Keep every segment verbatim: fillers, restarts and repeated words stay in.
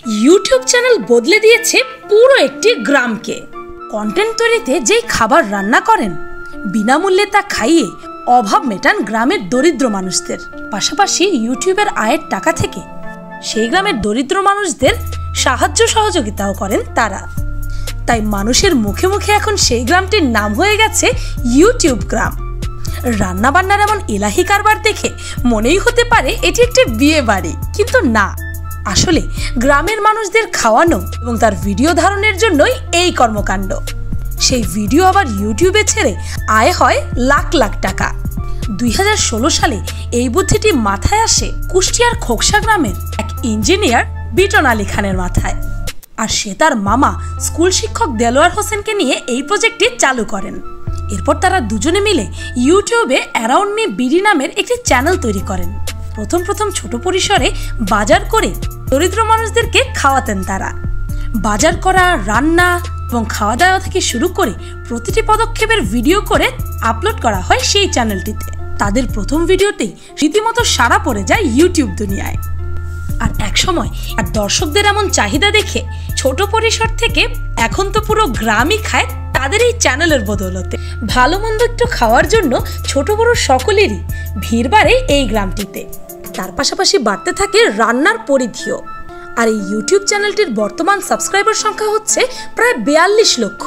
YouTube channel বদলে দিয়েছে পুরো একটি গ্রামকে। কন্টেন্ট তৈরিতে যেই খাবার রান্না করেন বিনামূল্যে তা খাইয়ে অভাব মেটান গ্রামের দরিদ্র মানুষদের। পাশাপাশি ইউটিউবের আয়ের টাকা থেকে সেই গ্রামের দরিদ্র মানুষদের সাহায্য সহযোগিতাও করেন তারা। তাই মানুষের মুখে মুখে এখন সেই গ্রামটির নাম হয়ে গেছে ইউটিউব গ্রাম। রান্না বান্নার এমন এলাহি কারবার দেখে মনেই হতে পারে এটি একটি বিয়ে বাড়ি, কিন্তু না, আসলে গ্রামের মানুষদের খাওয়ানো এবং তার ভিডিও ধারণের জন্যই এই কর্মকাণ্ড। সেই ভিডিও আবার ইউটিউবে ছেড়ে আয় হয় লাখ লাখ টাকা। দুই হাজার ষোলো সালে এই বুদ্ধিটি মাথায় আসে কুষ্টিয়ার খোকসা গ্রামের এক ইঞ্জিনিয়ার বিটন আলী খানের মাথায়। আর সে তার মামা স্কুল শিক্ষক দেলোয়ার হোসেনকে নিয়ে এই প্রজেক্টটি চালু করেন। এরপর তারা দুজনে মিলে ইউটিউবে অ্যারাউন্ড মি বিডি নামের একটি চ্যানেল তৈরি করেন। প্রথম প্রথম ছোট পরিসরে বাজার করে দরিদ্র মানুষদেরকে খাওয়াতেন তারা। বাজার করা, রান্না এবং খাওয়া দাওয়া থেকে শুরু করে প্রতিটি পদক্ষেপের ভিডিও করে আপলোড করা হয় সেই চ্যানেলটিতে। তাদের প্রথম ভিডিওতেই রীতিমতো সাড়া পড়ে যায় ইউটিউব দুনিয়ায়। আর এক সময় আর দর্শকদের এমন চাহিদা দেখে ছোট পরিসর থেকে এখন তো পুরো গ্রামই খায় তাদের এই চ্যানেলের বদৌলতে। ভালো মন্দ একটু খাওয়ার জন্য ছোট বড় সকলেরই ভিড় বাড়ে এই গ্রামটিতে। তার পাশাপাশি বাড়তে থাকে রান্নার পরিধিও। আর এই ইউটিউব চ্যানেলটির বর্তমান সাবস্ক্রাইবার সংখ্যা হচ্ছে প্রায় বিয়াল্লিশ লক্ষ।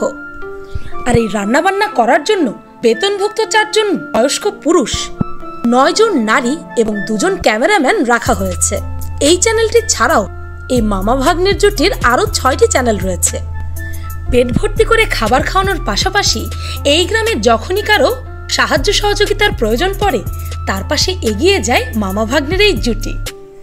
আর এই রান্নাবান্না করার জন্য বেতনভুক্ত চারজন বয়স্ক পুরুষ, নয় জন নারী এবং দুজন ক্যামেরাম্যান রাখা হয়েছে। এই চ্যানেলটি ছাড়াও এই মামা ভাগ্নের জুটির আরও ছয়টি চ্যানেল রয়েছে। পেট ভর্তি করে খাবার খাওয়ানোর পাশাপাশি এই গ্রামে যখনই কারো সাহায্য সহযোগিতার প্রয়োজন পড়ে তার পাশে এগিয়ে যায় মামা ভাগ্নের এই জুটি।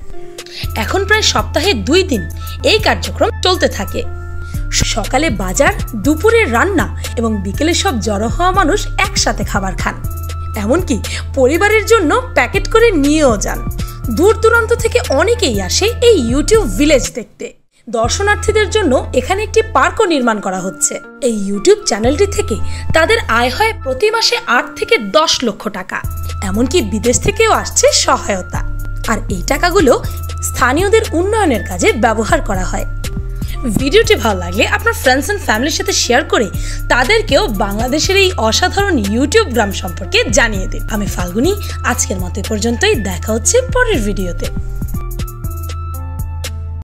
এখন প্রায় সপ্তাহে দুই দিন এই কার্যক্রম চলতে থাকে। সকালে বাজার, দুপুরে রান্না এবং বিকেলে সব জড়ো হওয়া মানুষ একসাথে খাবার খান। এমনকি পরিবারের জন্য প্যাকেট করে নিয়েও যান। দূর দূরান্ত থেকে অনেকেই আসে এই ইউটিউব ভিলেজ দেখতে। দর্শনার্থীদের জন্য এখানে একটি পার্কও নির্মাণ করা হচ্ছে। এই ইউটিউব চ্যানেলটি থেকে তাদের আয় হয় প্রতি মাসে আট থেকে দশ লক্ষ টাকা। এমনকি বিদেশ থেকেও আসছে সহায়তা। আর এই টাকাগুলো স্থানীয়দের উন্নয়নের কাজে ব্যবহার করা হয়। ভিডিওটি ভালো লাগলে আপনার ফ্রেন্ডস অ্যান্ড ফ্যামিলির সাথে শেয়ার করে তাদেরকেও বাংলাদেশের এই অসাধারণ ইউটিউব গ্রাম সম্পর্কে জানিয়ে দিন। আমি ফাল্গুনি, আজকের মতো পর্যন্তই। দেখা হচ্ছে পরের ভিডিওতে।